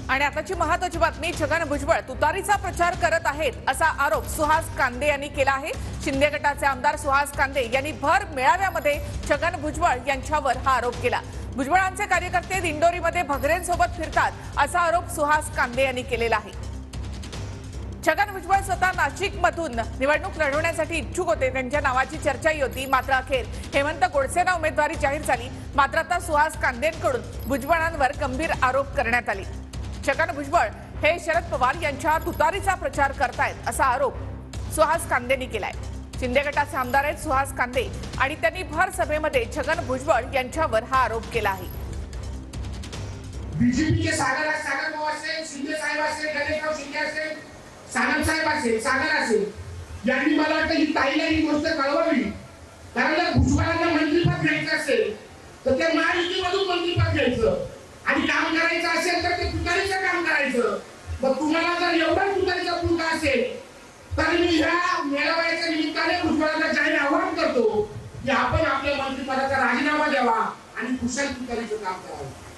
आणि आताची महत्त्वाची बातमी, छगन भुजबळ तुतारीचा प्रचार करत आहेत असा आरोप सुहास कांदे यांनी केला आहे। शिंदे गटाचे आमदार सुहास कांदे यांनी भर मेळाव्यामध्ये छगन भुजबळ यांच्यावर हा आरोप केला। भुजबळांचे कार्यकर्ते दिंडोरीमध्ये भगरेंसोबत फिरतात असा आरोप सुहास कांदे यांनी केलेला आहे। छगन भुजबळ स्वतः नाशिकमधून निवडणूक लढवण्यासाठी इच्छुक होते, त्यांच्या नावाची चर्चाही होती, मात्र अखेर हेमंत गोडसेंना उमेदवारी जाहीर झाली। मात्र आता सुहास कांदेंकडून भुजबळांवर गंभीर आरोप करण्यात आले। छगन भुजबळ हे शरद पवार यांच्या तुतारीचा प्रचार करतायत असा आरोप सुहास कांदेंनी केलाय। शिंदे गटाचे आमदार आहेत सुहास कांदे आणि त्यांनी भर सभेमध्ये छगन भुजबळ यांच्यावर हा आरोप केला आहे। बीजेपीचे सागर भाऊ असेल, शिंदे साहेब असेल, गणेशराव शिंदे असेल, सागर साहेब असेल, सागर असेल, यांनी मला वाटतं ही ताईला ही गोष्ट कळवली। कारण जर भुजबळांना मंत्रिपद घ्यायचं असेल तर ते महायुतीमधून मंत्रिपद घ्यायचं आणि काम करायचं असेल तर ते तुतारीचं काम करायचं। मग तुम्हाला जर एवढा तुतारीचा पुरता असेल तर मी ह्या मेळाव्याच्या निमित्ताने भुजबळांना जाहीर आवाहन करतो की आपण आपल्या मंत्रिपदाचा राजीनामा द्यावा आणि कुशल तुतारीचं काम करावं।